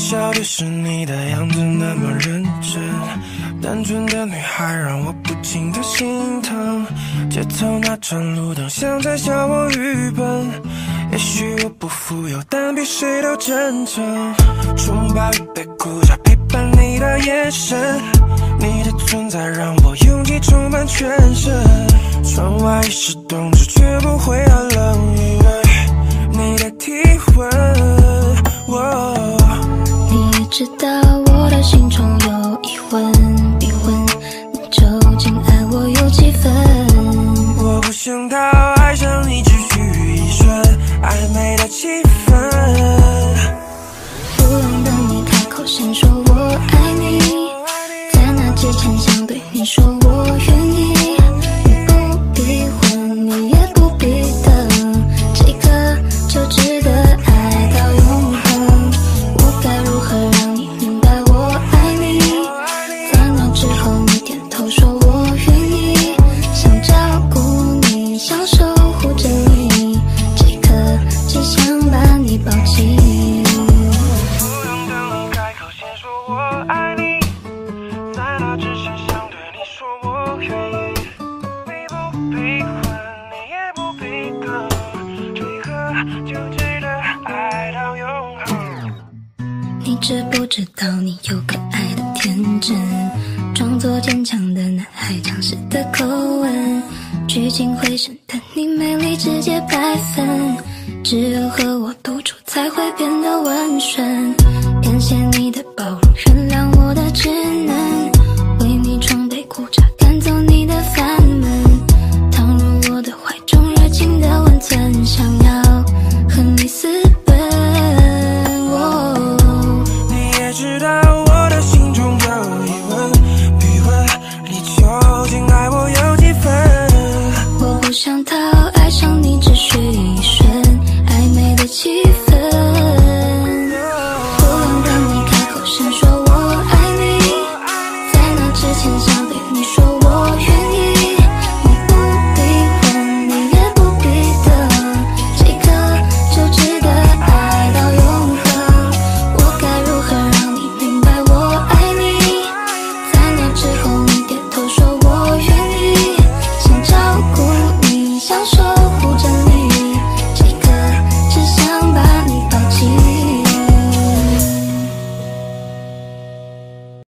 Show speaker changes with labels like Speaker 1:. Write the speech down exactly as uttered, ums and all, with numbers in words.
Speaker 1: 笑的是你的样子那么认真，单纯的女孩让我不禁的心疼。街头那盏路灯像在教我愚笨，也许我不富有，但比谁都真诚。拥抱一杯苦茶，陪伴你的眼神，你的存在让我勇气充满全身。窗外已是冬至，却不会很冷，因为你的体温。哦，
Speaker 2: 你也知道我的心中有疑问，逼问你究竟爱我有几分？
Speaker 1: 我不想讨爱上你，只需一瞬暧昧的气氛。
Speaker 2: 不用等你开口先说我爱你，在那之前想对你说我愿意。你不必问，你也不必等，这一刻就值得爱到永恒。我该如何让你明白我爱你？在那之后你点头说我愿意，想照顾你，想守护着你，这一刻只想把你抱紧。
Speaker 1: 不用等你开口先说我爱你，在那之前想对你说我愿意。你不必问，你也不必等，这一刻就值得爱到永恒。
Speaker 2: 你知不知道你有可爱的天真，装作坚强的男孩强势的口吻，聚精会神的你美丽直接百分，只有和我独处才会变得温顺。感谢你的包容原谅